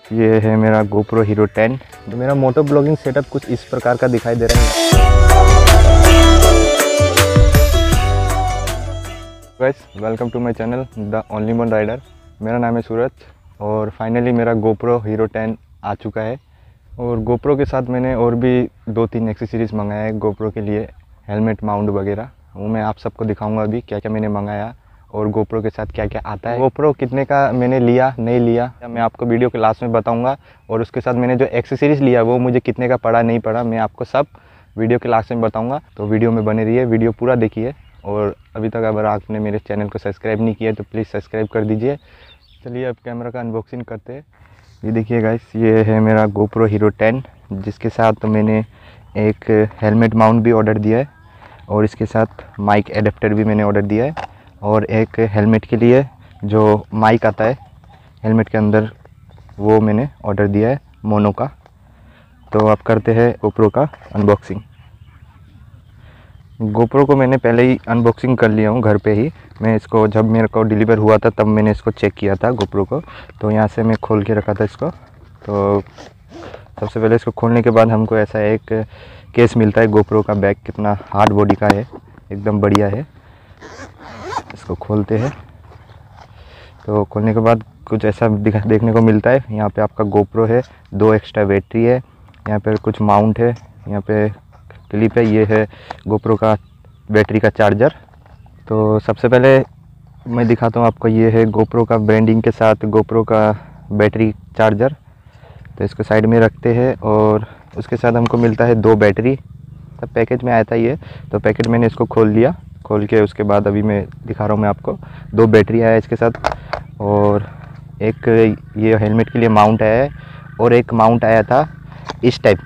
ये है मेरा GoPro Hero 10। तो मेरा मोटो ब्लॉगिंग सेटअप कुछ इस प्रकार का दिखाई दे रहा है। Guys, welcome to my channel the only one rider. मेरा नाम है सूरज और फाइनली मेरा GoPro Hero 10 आ चुका है। और GoPro के साथ मैंने और भी 2-3 एक्सेसरीज़ मंगाया है GoPro के लिए, हेलमेट माउंट वगैरह। वो मैं आप सबको दिखाऊंगा अभी क्या क्या मैंने मंगाया और GoPro के साथ क्या क्या आता है। GoPro कितने का मैंने लिया नहीं लिया मैं आपको वीडियो के लास्ट में बताऊंगा। और उसके साथ मैंने जो एक्सेसरीज़ लिया वो मुझे कितने का पड़ा नहीं पड़ा मैं आपको सब वीडियो के लास्ट में बताऊंगा। तो वीडियो में बने रहिए, वीडियो पूरा देखिए। और अभी तक अगर आपने मेरे चैनल को सब्सक्राइब नहीं किया तो प्लीज़ सब्सक्राइब कर दीजिए। चलिए अब कैमरा का अनबॉक्सिंग करते हैं। ये देखिए गाइस, ये है मेरा GoPro Hero 10 जिसके साथ मैंने एक हेलमेट माउंट भी ऑर्डर दिया है और इसके साथ माइक एडेप्टर भी मैंने ऑर्डर दिया है। और एक हेलमेट के लिए जो माइक आता है हेलमेट के अंदर वो मैंने ऑर्डर दिया है मोनो का। तो अब करते हैं GoPro का अनबॉक्सिंग। GoPro को मैंने पहले ही अनबॉक्सिंग कर लिया हूँ घर पे ही। मैं इसको जब मेरे को डिलीवर हुआ था तब मैंने इसको चेक किया था GoPro को। तो यहाँ से मैं खोल के रखा था इसको। तो सबसे पहले इसको खोलने के बाद हमको ऐसा एक केस मिलता है। GoPro का बैग कितना हार्ड बॉडी का है, एकदम बढ़िया है। इसको खोलते हैं तो खोलने के बाद कुछ ऐसा देखने को मिलता है। यहाँ पे आपका GoPro है, 2 एक्स्ट्रा बैटरी है, यहाँ पे कुछ माउंट है, यहाँ पे क्लिप है, ये है GoPro का बैटरी का चार्जर। तो सबसे पहले मैं दिखाता हूँ आपको, ये है GoPro का ब्रांडिंग के साथ GoPro का बैटरी चार्जर। तो इसको साइड में रखते हैं और उसके साथ हमको मिलता है 2 बैटरी। सब पैकेज में आया था ये। तो पैकेट मैंने इसको खोल लिया, खोल के उसके बाद अभी मैं दिखा रहा हूँ मैं आपको। 2 बैटरी आया है इसके साथ और एक ये हेलमेट के लिए माउंट आया है। और एक माउंट आया था इस टाइप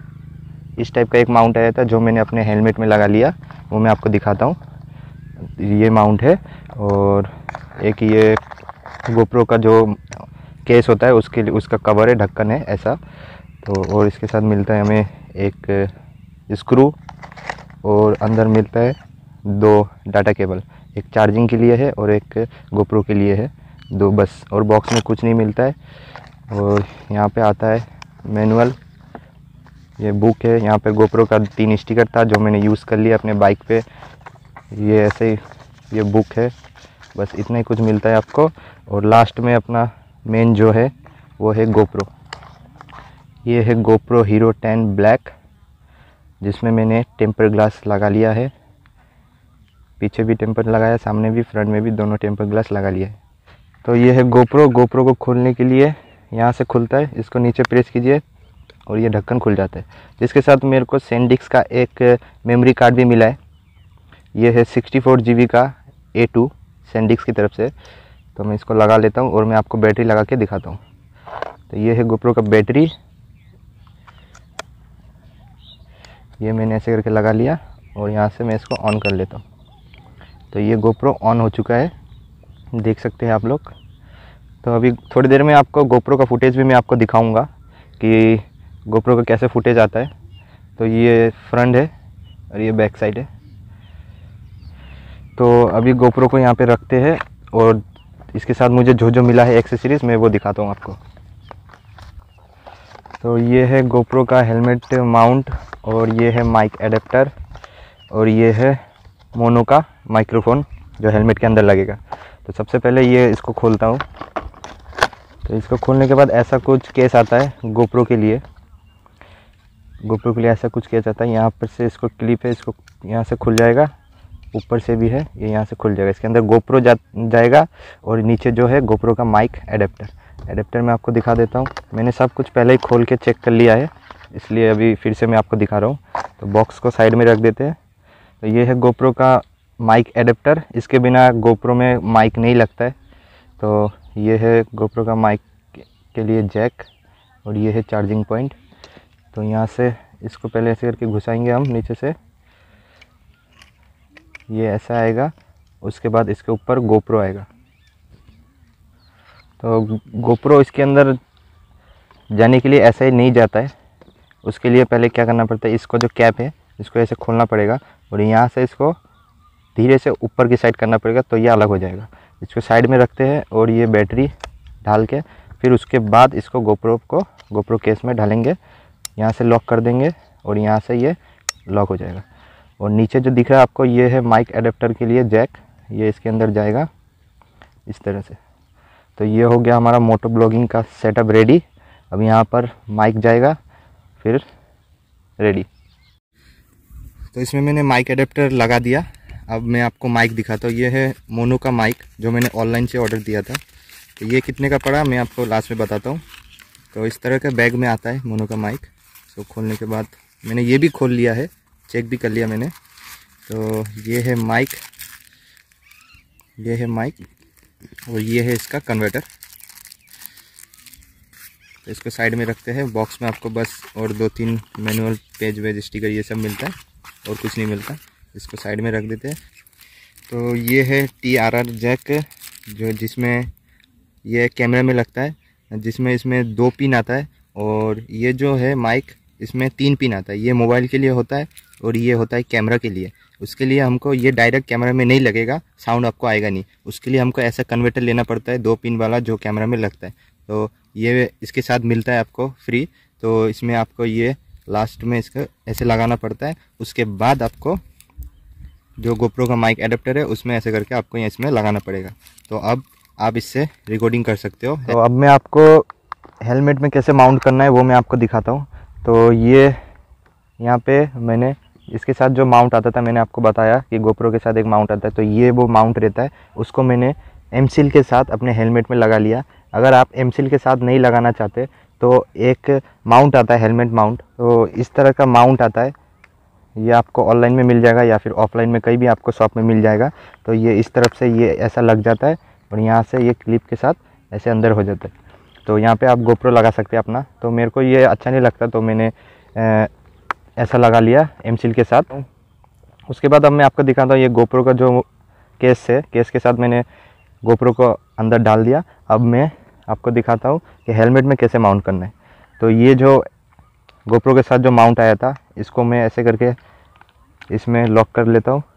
का एक माउंट आया था जो मैंने अपने हेलमेट में लगा लिया, वो मैं आपको दिखाता हूँ। ये माउंट है। और एक ये GoPro का जो केस होता है उसके लिए उसका कवर है, ढक्कन है ऐसा। तो और इसके साथ मिलता है हमें एक स्क्रू और अंदर मिलता है 2 डाटा केबल, एक चार्जिंग के लिए है और एक GoPro के लिए है, 2 बस। और बॉक्स में कुछ नहीं मिलता है। और यहाँ पे आता है मैनुअल, ये बुक है। यहाँ पे GoPro का 3 स्टिकर था जो मैंने यूज़ कर लिया अपने बाइक पे। ये ऐसे ही ये बुक है, बस इतना ही कुछ मिलता है आपको। और लास्ट में अपना मेन जो है वो है GoPro। ये है GoPro Hero 10 ब्लैक जिसमें मैंने टेम्पर ग्लास लगा लिया है। पीछे भी टेम्पर लगाया, सामने भी, फ्रंट में भी, दोनों टेम्पर ग्लास लगा लिया है। तो ये है GoPro को खोलने के लिए यहाँ से खुलता है, इसको नीचे प्रेस कीजिए और ये ढक्कन खुल जाता है। जिसके साथ मेरे को SanDisk का एक मेमोरी कार्ड भी मिला है। ये है 64 GB का A2 SanDisk की तरफ से। तो मैं इसको लगा लेता हूँ और मैं आपको बैटरी लगा के दिखाता हूँ। तो ये है GoPro का बैटरी, ये मैंने ऐसे करके लगा लिया और यहाँ से मैं इसको ऑन कर लेता हूँ। तो ये GoPro ऑन हो चुका है, देख सकते हैं आप लोग। तो अभी थोड़ी देर में आपको GoPro का फुटेज भी मैं आपको दिखाऊंगा कि GoPro का कैसे फुटेज आता है। तो ये फ्रंट है और ये बैक साइड है। तो अभी GoPro को यहाँ पे रखते हैं और इसके साथ मुझे जो जो मिला है एक्सेसरीज़ मैं वो दिखाता हूँ आपको। तो ये है GoPro का हेलमेट माउंट और ये है माइक एडेप्टर और ये है मोनो का माइक्रोफोन जो हेलमेट के अंदर लगेगा। तो सबसे पहले ये इसको खोलता हूँ। तो इसको खोलने के बाद ऐसा कुछ केस आता है GoPro के लिए। GoPro के लिए ऐसा कुछ केस आता है। यहाँ पर से इसको क्लिप है, इसको यहाँ से खुल जाएगा, ऊपर से भी है, ये यहाँ से खुल जाएगा। इसके अंदर GoPro जाएगा और नीचे जो है GoPro का माइक एडेप्टर मैं आपको दिखा देता हूँ। मैंने सब कुछ पहले ही खोल के चेक कर लिया है, इसलिए अभी फिर से मैं आपको दिखा रहा हूँ। तो बॉक्स को साइड में रख देते हैं। तो ये है GoPro का माइक एडेप्टर, इसके बिना GoPro में माइक नहीं लगता है। तो ये है GoPro का माइक के लिए जैक और ये है चार्जिंग पॉइंट। तो यहाँ से इसको पहले ऐसे करके घुसाएंगे हम नीचे से, ये ऐसा आएगा। उसके बाद इसके ऊपर GoPro आएगा। तो GoPro इसके अंदर जाने के लिए ऐसा ही नहीं जाता है, उसके लिए पहले क्या करना पड़ता है, इसको जो कैप है इसको ऐसे खोलना पड़ेगा और यहाँ से इसको धीरे से ऊपर की साइड करना पड़ेगा, तो ये अलग हो जाएगा। इसको साइड में रखते हैं और ये बैटरी डाल के फिर उसके बाद इसको गोप्रो केस में डालेंगे, यहाँ से लॉक कर देंगे और यहाँ से ये लॉक हो जाएगा। और नीचे जो दिख रहा है आपको, ये है माइक एडेप्टर के लिए जैक, ये इसके अंदर जाएगा इस तरह से। तो ये हो गया हमारा मोटो ब्लॉगिंग का सेटअप रेडी। अब यहाँ पर माइक जाएगा, फिर रेडी। तो इसमें मैंने माइक एडेप्टर लगा दिया। अब मैं आपको माइक दिखाता हूँ। ये है मोनो का माइक जो मैंने ऑनलाइन से ऑर्डर दिया था। तो ये कितने का पड़ा मैं आपको लास्ट में बताता हूँ। तो इस तरह के बैग में आता है मोनो का माइक। तो खोलने के बाद मैंने ये भी खोल लिया है, चेक भी कर लिया मैंने। तो ये है माइक, और ये है इसका कन्वर्टर। तो इसको साइड में रखते हैं। बॉक्स में आपको बस और 2-3 मैनुअल पेज वेज स्टिकर ये सब मिलता है और कुछ नहीं मिलता। इसको साइड में रख देते हैं। तो ये है TRR जैक, जो जिसमें ये कैमरे में लगता है, जिसमें इसमें 2 पिन आता है। और ये जो है माइक, इसमें 3 पिन आता है। ये मोबाइल के लिए होता है और ये होता है कैमरा के लिए। उसके लिए हमको ये डायरेक्ट कैमरा में नहीं लगेगा, साउंड आपको आएगा नहीं। उसके लिए हमको ऐसा कन्वर्टर लेना पड़ता है 2 पिन वाला, जो कैमरा में लगता है। तो ये इसके साथ मिलता है आपको फ्री। तो इसमें आपको ये लास्ट में इसका ऐसे लगाना पड़ता है। उसके बाद आपको जो गोप्रो का माइक एडेप्टर है उसमें ऐसे करके आपको इसमें लगाना पड़ेगा। तो अब आप इससे रिकॉर्डिंग कर सकते हो। तो अब मैं आपको हेलमेट में कैसे माउंट करना है वो मैं आपको दिखाता हूँ। तो ये यहाँ पे मैंने इसके साथ जो माउंट आता था, मैंने आपको बताया कि गोप्रो के साथ एक माउंट आता है। तो ये वो माउंट रहता है, उसको मैंने एमसील के साथ अपने हेलमेट में लगा लिया। अगर आप एमसील के साथ नहीं लगाना चाहते तो एक माउंट आता है, हेलमेट माउंट। तो इस तरह का माउंट आता है, ये आपको ऑनलाइन में मिल जाएगा या फिर ऑफलाइन में कहीं भी आपको शॉप में मिल जाएगा। तो ये इस तरफ से ये ऐसा लग जाता है और यहाँ से ये क्लिप के साथ ऐसे अंदर हो जाता है। तो यहाँ पे आप गोप्रो लगा सकते हैं अपना। तो मेरे को ये अच्छा नहीं लगता, तो मैंने ऐसा लगा लिया एमसील के साथ। उसके बाद अब मैं आपको दिखाता हूँ ये गोप्रो का जो केस है, केस के साथ मैंने गोप्रो को अंदर डाल दिया। अब मैं आपको दिखाता हूँ कि हेलमेट में कैसे माउंट करना है। तो ये जो गोप्रो के साथ जो माउंट आया था, इसको मैं ऐसे करके इसमें लॉक कर लेता हूँ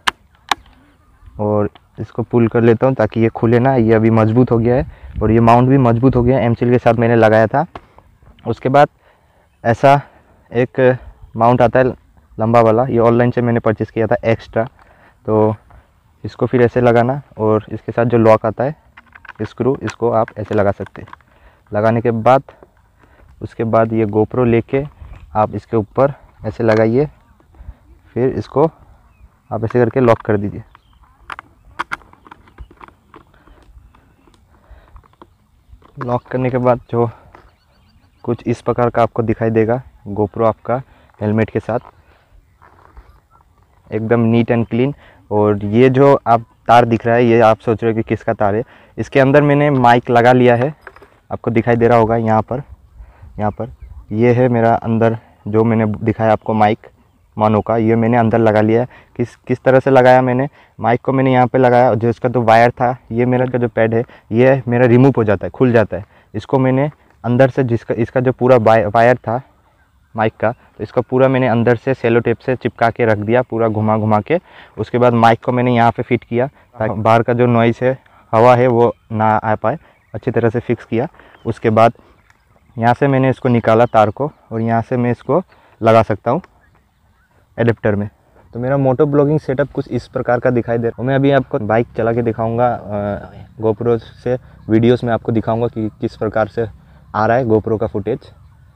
और इसको पुल कर लेता हूँ ताकि ये खुले ना। ये अभी मजबूत हो गया है और ये माउंट भी मजबूत हो गया है, एमसील के साथ मैंने लगाया था। उसके बाद ऐसा एक माउंट आता है लंबा वाला, ये ऑनलाइन से मैंने परचेज़ किया था एक्स्ट्रा। तो इसको फिर ऐसे लगाना और इसके साथ जो लॉक आता है स्क्रू, इसको आप ऐसे लगा सकते हैं। लगाने के बाद उसके बाद ये गोप्रो लेके आप इसके ऊपर ऐसे लगाइए, फिर इसको आप ऐसे करके लॉक कर दीजिए। लॉक करने के बाद जो कुछ इस प्रकार का आपको दिखाई देगा गोप्रो आपका हेलमेट के साथ, एकदम नीट एंड क्लीन। और ये जो आप तार दिख रहा है, ये आप सोच रहे हो कि किसका तार है। इसके अंदर मैंने माइक लगा लिया है, आपको दिखाई दे रहा होगा यहाँ पर ये है मेरा अंदर जो मैंने दिखाया आपको माइक मोनो का, ये मैंने अंदर लगा लिया है। किस तरह से लगाया मैंने, माइक को मैंने यहाँ पे लगाया। जो इसका तो वायर था, ये मेरा का जो पैड है ये मेरा रिमूव हो जाता है, खुल जाता है। इसको मैंने अंदर से इसका जो पूरा वायर था माइक का, तो इसका पूरा मैंने अंदर से सेलो टेप से चिपका के रख दिया, पूरा घुमा के। उसके बाद माइक को मैंने यहाँ पे फिट किया ताकि बाहर का जो नॉइस है, हवा है, वो ना आ पाए। अच्छी तरह से फिक्स किया। उसके बाद यहाँ से मैंने इसको निकाला तार को और यहाँ से मैं इसको लगा सकता हूँ एडेप्टर में। तो मेरा मोटो ब्लॉगिंग सेटअप कुछ इस प्रकार का दिखाई दे रहा है। मैं अभी आपको बाइक चला के दिखाऊंगा, गोप्रो से वीडियोस में आपको दिखाऊंगा कि किस प्रकार से आ रहा है गोप्रो का फुटेज।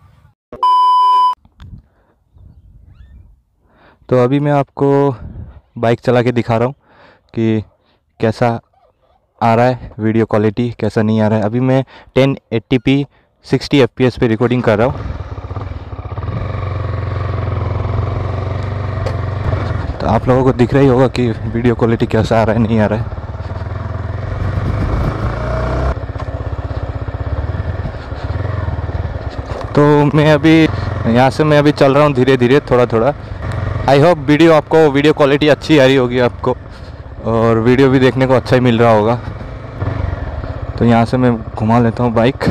तो अभी मैं आपको बाइक चला के दिखा रहा हूँ कि कैसा आ रहा है, वीडियो क्वालिटी कैसा नहीं आ रहा है। अभी मैं 1080p 60 fps पे रिकॉर्डिंग कर रहा हूँ। तो आप लोगों को दिख रहा ही होगा कि वीडियो क्वालिटी कैसा आ रहा है, नहीं आ रहा है। तो मैं अभी यहाँ से मैं अभी चल रहा हूँ धीरे धीरे, थोड़ा थोड़ा। आई होप वीडियो क्वालिटी अच्छी आ रही होगी आपको और वीडियो भी देखने को अच्छा ही मिल रहा होगा। तो यहाँ से मैं घुमा लेता हूँ बाइक।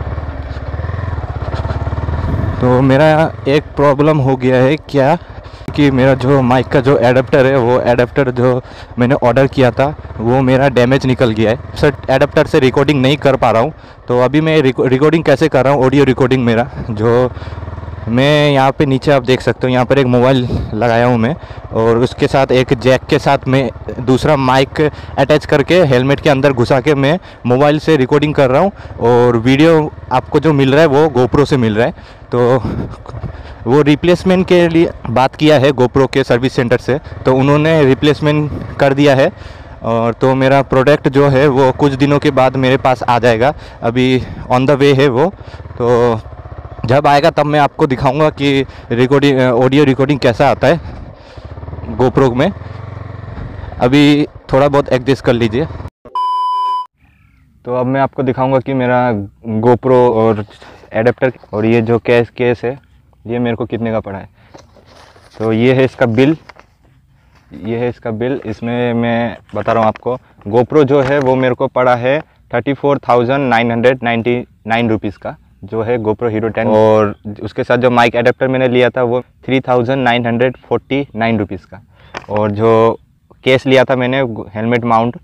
तो मेरा एक प्रॉब्लम हो गया है क्या कि मेरा जो माइक का जो एडाप्टर है, वो एडाप्टर जो मैंने ऑर्डर किया था वो मेरा डैमेज निकल गया है। सर एडाप्टर से रिकॉर्डिंग नहीं कर पा रहा हूँ। तो अभी मैं रिकॉर्डिंग कैसे कर रहा हूँ, ऑडियो रिकॉर्डिंग मेरा जो मैं यहाँ पे नीचे आप देख सकते हो, यहाँ पर एक मोबाइल लगाया हूँ मैं, और उसके साथ एक जैक के साथ मैं दूसरा माइक अटैच करके हेलमेट के अंदर घुसा के मैं मोबाइल से रिकॉर्डिंग कर रहा हूँ। और वीडियो आपको जो मिल रहा है वो गोप्रो से मिल रहा है। तो वो रिप्लेसमेंट के लिए बात किया है गोप्रो के सर्विस सेंटर से, तो उन्होंने रिप्लेसमेंट कर दिया है। और तो मेरा प्रोडक्ट जो है वो कुछ दिनों के बाद मेरे पास आ जाएगा, अभी ऑन द वे है वो। तो जब आएगा तब मैं आपको दिखाऊंगा कि रिकॉर्डिंग, ऑडियो रिकॉर्डिंग कैसा आता है गोप्रो में। अभी थोड़ा बहुत एडजस्ट कर लीजिए। तो अब मैं आपको दिखाऊंगा कि मेरा गोप्रो और एडेप्टर और ये जो केस है ये मेरे को कितने का पड़ा है। तो ये है इसका बिल, ये है इसका बिल। इसमें मैं बता रहा हूँ आपको, गोप्रो जो है वो मेरे को पड़ा है 34,999 रुपीज़ का, जो है गोप्रो हीरो 10। और उसके साथ जो माइक एडेप्टर मैंने लिया था वो 3,949 रुपीज़ का। और जो केस लिया था मैंने हेलमेट माउंट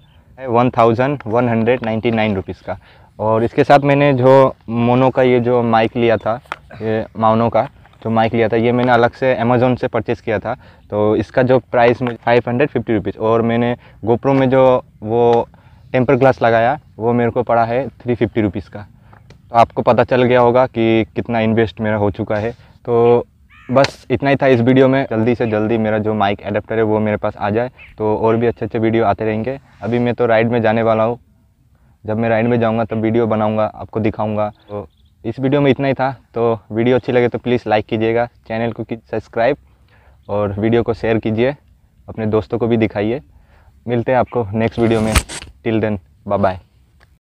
1,199 रुपीज़ का। और इसके साथ मैंने जो मोनो का ये जो माइक लिया था, ये माउनो का जो माइक लिया था, ये मैंने अलग से अमेज़ोन से परचेज़ किया था। तो इसका जो प्राइस में 550 रुपीज़। और मैंने गोप्रो में जो वो टेम्पर ग्लास लगाया वो मेरे को पड़ा है 350 रुपीज़ का। तो आपको पता चल गया होगा कि कितना इन्वेस्ट मेरा हो चुका है। तो बस इतना ही था इस वीडियो में। जल्दी से जल्दी मेरा जो माइक एडेप्टर है वो मेरे पास आ जाए, तो और भी अच्छे अच्छे वीडियो आते रहेंगे। अभी मैं तो राइड में जाने वाला हूँ, जब मैं राइड में जाऊँगा तब वीडियो बनाऊँगा, आपको दिखाऊँगा। तो इस वीडियो में इतना ही था। तो वीडियो अच्छी लगे तो प्लीज़ लाइक कीजिएगा, चैनल को सब्सक्राइब और वीडियो को शेयर कीजिए, अपने दोस्तों को भी दिखाइए। मिलते हैं आपको नेक्स्ट वीडियो में। Till then bye bye.